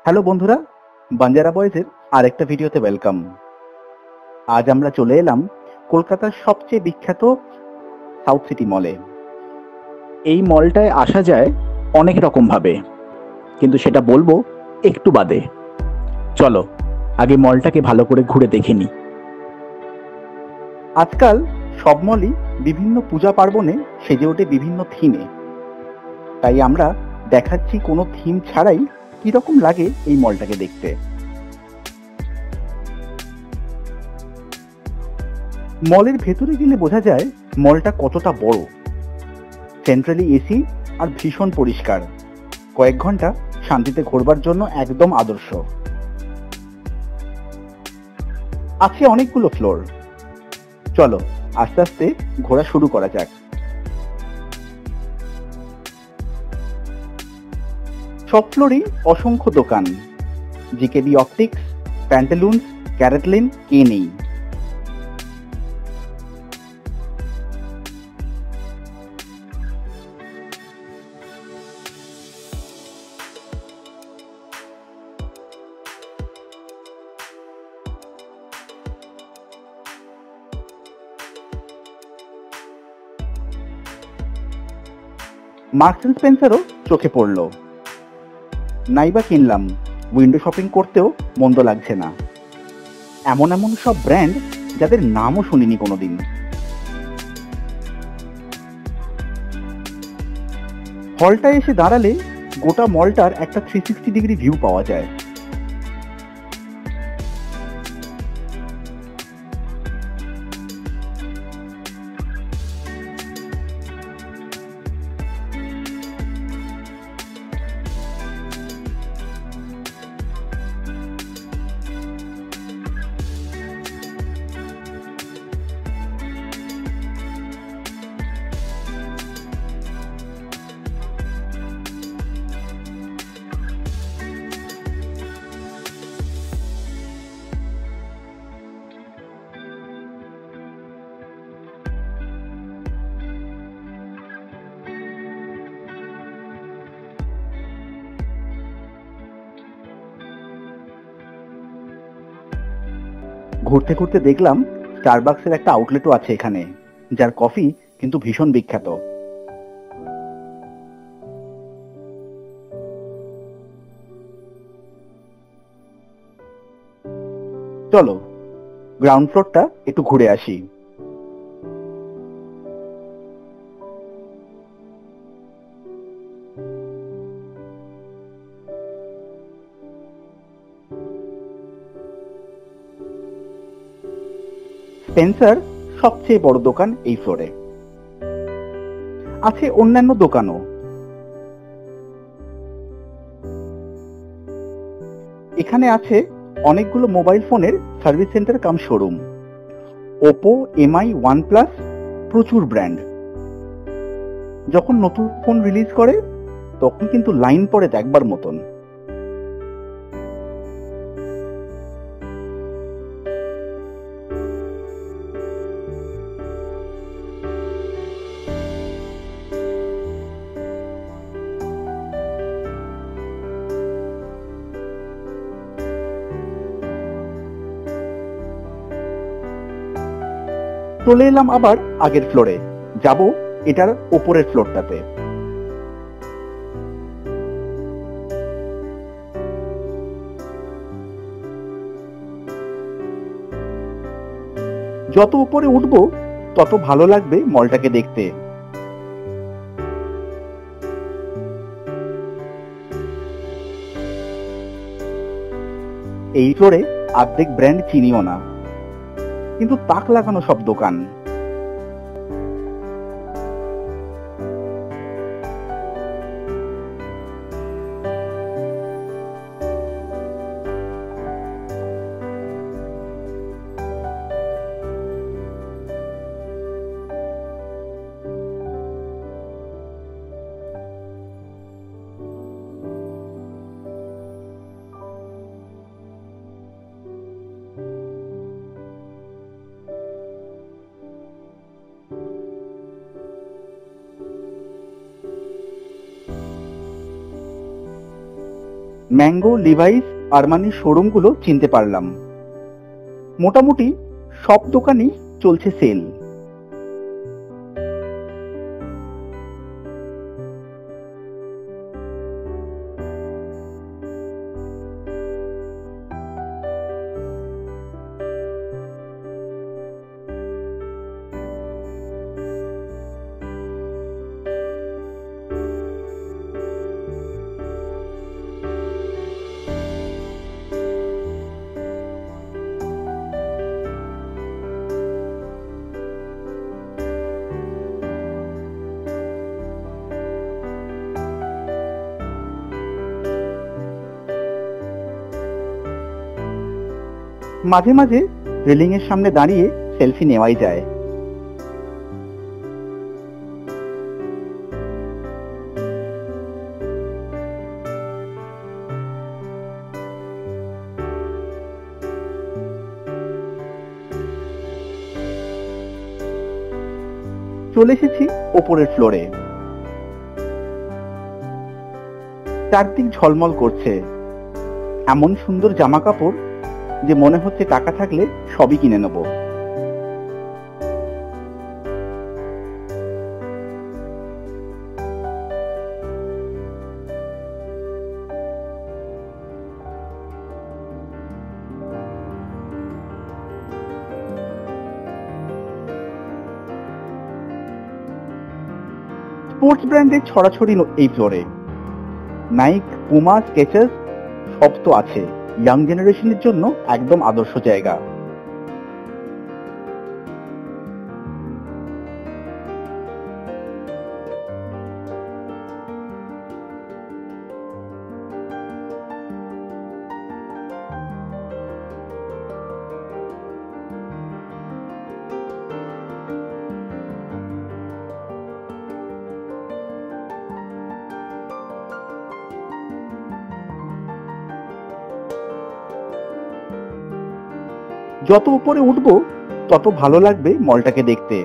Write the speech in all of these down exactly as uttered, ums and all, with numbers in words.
Hello বন্ধুরা, বাঞ্জারা বয়েজের আরেকটা ভিডিওতে ওয়েলকাম। আজ আমরা চলে এলাম কলকাতার সবচেয়ে বিখ্যাত সাউথ সিটি মলে। এই মলটায় আসা যায় অনেক রকম ভাবে, কিন্তু সেটা বলবো একটু বাদে। চলো আগে মলটাকে ভালো করে ঘুরে দেখে নিই। আজকাল সব মলই বিভিন্ন পূজা পার্বণে সেজে ওঠে বিভিন্ন থিমে, তাই আমরা দেখাচ্ছি কোনো থিম ছাড়াই কিরকম লাগে এই মলটাকে দেখতে। মলের ভেতরে গেলে বোঝা যায় মলটা কতটা বড়। সেন্ট্রালি এসি আর ভীষণ পরিষ্কার, কয়েক ঘন্টা শান্তিতে ঘোরবার জন্য একদম আদর্শ। আছে অনেকগুলো ফ্লোর, চলো আস্তে আস্তে ঘোরা শুরু করা যাক। সব ফ্লোরেই অসংখ্য দোকান, জিকেবি অপটিক্স, প্যান্টালুন্স, ক্যারেটলিন, কে নেই। মার্কস এন্ড স্পেন্সারও চোখে পড়ল, নাইবা কিনলাম। উইন্ডো শপিং করতেও মন্দ লাগছে না। এমন এমন সব ব্র্যান্ড যাদের নামও শুনিনি কোনোদিন। হলটায় এসে দাঁড়ালে গোটা মলটার একটা থ্রি সিক্সটি ডিগ্রি ভিউ পাওয়া যায়। ঘুরতে ঘুরতে দেখলাম স্টারবাকসের একটা আউটলেটও আছে এখানে, যার কফি কিন্তু ভীষণ বিখ্যাত। চলো গ্রাউন্ড ফ্লোরটা একটু ঘুরে আসি। স্পেন্সার সবচেয়ে বড় দোকান এই ফ্লোরে, আছে অন্যান্য দোকানও। এখানে আছে অনেকগুলো মোবাইল ফোনের service centre cum showroom. Oppo, MI, OnePlus, প্রচুর ব্র্যান্ড। যখন নতুন ফোন রিলিজ করে তখন কিন্তু লাইন পড়ে দেখবার মতন। চলে এলাম আবার আগের ফ্লোরে, যাব এটার ওপরের ফ্লোরটাতে। যত উপরে উঠবো তত ভালো লাগবে মলটাকে দেখতে। এই ফ্লোরে অর্ধেক ব্র্যান্ড চিনিও না, কিন্তু তাক লাগানো সব দোকান। ম্যাঙ্গো, লিভাইস, আরমানির শোরুমগুলো চিনতে পারলাম। মোটামুটি সব দোকানই চলছে সেল। মাঝে মাঝে রেলিং এর সামনে দাঁড়িয়ে সেলফি নেওয়াই যায়। চলে এসেছি ওপরের ফ্লোরে। চারদিক ঝলমল করছে, এমন সুন্দর জামা কাপড় যে মনে হচ্ছে টাকা থাকলে সবই কিনে নেব। স্পোর্টস ব্র্যান্ডের ছড়াছড়ি এই ফ্লোরে। নাইক, পুমা, স্কেচার্স সব তো আছে। ইয়াং জেনারেশনের জন্য একদম আদর্শ জায়গা। যত উপরে উঠবো তত ভালো লাগবে মলটাকে দেখতে।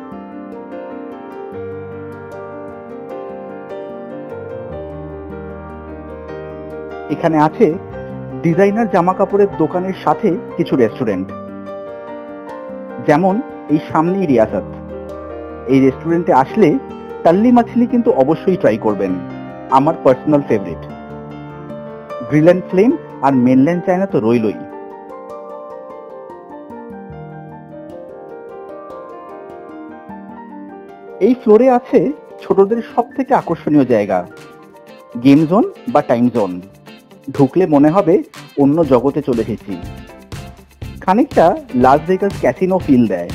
এখানে আছে ডিজাইনার জামা কাপড়ের দোকানের সাথে কিছু রেস্টুরেন্ট, যেমন এই সামনেই রিয়াসাত। এই রেস্টুরেন্টে আসলে টাল্লি মাছলি কিন্তু অবশ্যই ট্রাই করবেন, আমার personal favourite. Grill and Flame আর মেনল্যান্ড চায়না তো রইলই। এই ফ্লোরে আছে ছোটদের সব থেকে আকর্ষণীয় জায়গা, গেম জোন বা টাইম জোন। ঢুকলে মনে হবে অন্য জগতে চলে এসেছি। খানিকটা লাস ভেগাস ক্যাসিনো ফিল দেয়।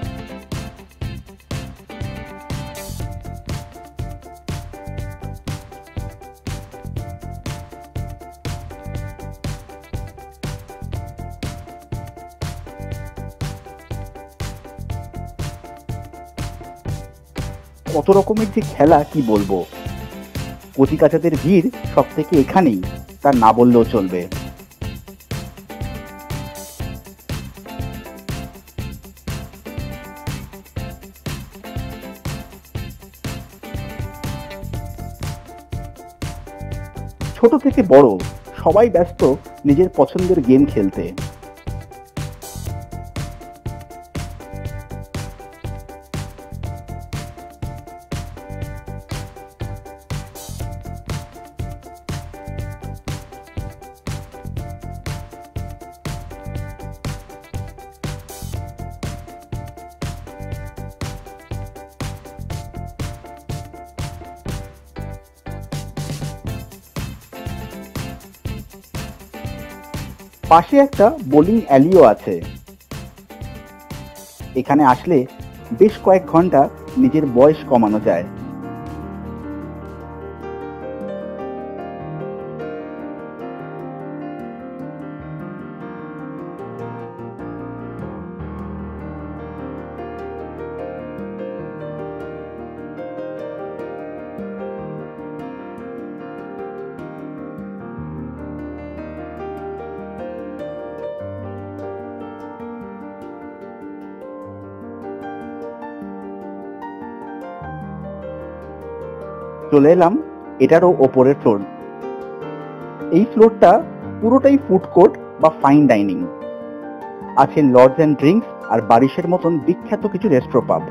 কত রকমের যে খেলা কি বলবো। কচিকাচাদের ভিড় সব থেকে এখানেই, তা না বললেও চলবে। ছোট থেকে বড় সবাই ব্যস্ত নিজের পছন্দের গেম খেলতে। পাশে একটা বোলিং অ্যালিও আছে। এখানে আসলে বেশ কয়েক ঘন্টা নিজের বয়স কমানো যায়। চলে এলাম এটারও ওপরের ফ্লোর। এই ফ্লোরটা পুরোটাই ফুড কোর্ট বা ফাইন ডাইনিং। আছে লজস অ্যান্ড ড্রিঙ্কস আর বারিশের মতন বিখ্যাত কিছু রেস্ট্রো পাব।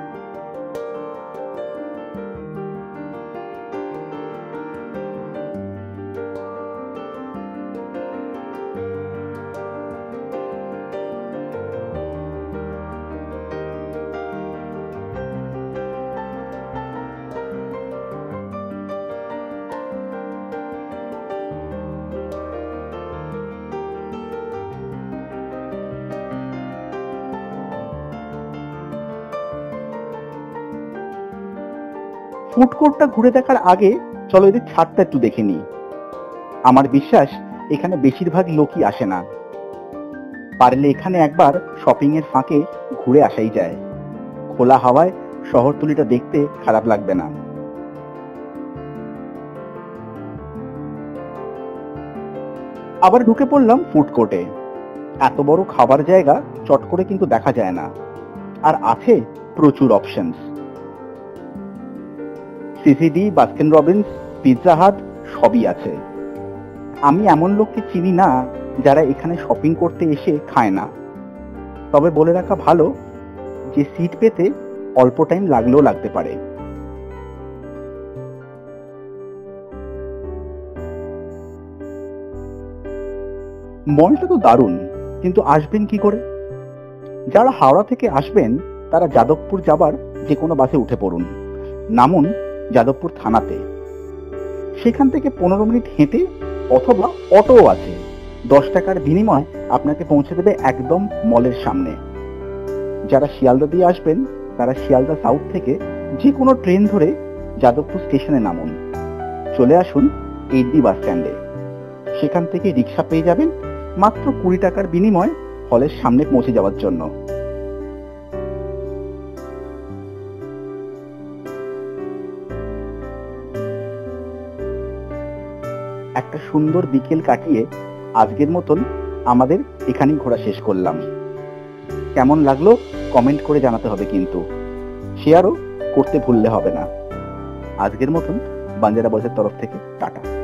ফুড কোর্টটা ঘুরে দেখার আগে চলো এদের ছাদটা একটু দেখে নিই। আমার বিশ্বাস এখানে বেশিরভাগ লোকই আসে না, পারলে এখানে একবার শপিং এর ফাঁকে ঘুরে আসাই যায়। খোলা হাওয়ায় শহরতলিটা দেখতে খারাপ লাগবে না। আবার ঢুকে পড়লাম ফুড কোর্টে। এত বড় খাবার জায়গা চট করে কিন্তু দেখা যায় না, আর আছে প্রচুর options. CCD, Baskin Robbins, Pizza Hut সবই আছে। আমি এমন লোককে চিনি না যারা এখানে শপিং করতে এসে খায় না। তবে বলে রাখা ভালো যে সিট পেতে অল্প টাইম লাগলেও লাগতে পারে। মলটা তো দারুণ, কিন্তু আসবেন কি করে? যারা হাওড়া থেকে আসবেন তারা যাদবপুর যাবার যে কোনো বাসে উঠে পড়ুন। নামুন যাদবপুর থানাতে। সেখান থেকে পনেরো মিনিট হেঁটে অথবা অটোও আছে, দশ টাকার বিনিময় আপনাকে পৌঁছে দেবে একদম মলের সামনে। যারা শিয়ালদা দিয়ে আসবেন তারা শিয়ালদা সাউথ থেকে যে কোনো ট্রেন ধরে যাদবপুর স্টেশনে নামুন। চলে আসুন এইট বি বাস স্ট্যান্ডে। সেখান থেকে রিক্সা পেয়ে যাবেন মাত্র কুড়ি টাকার বিনিময় হলের সামনে পৌঁছে যাওয়ার জন্য। একটা সুন্দর বিকেল কাটিয়ে আজকের মতন আমাদের এখানেই ঘোরা শেষ করলাম। কেমন লাগলো কমেন্ট করে জানাতে হবে, কিন্তু শেয়ারও করতে ভুললে হবে না। আজকের মতন বাঞ্জারা বয়সের তরফ থেকে টাটা।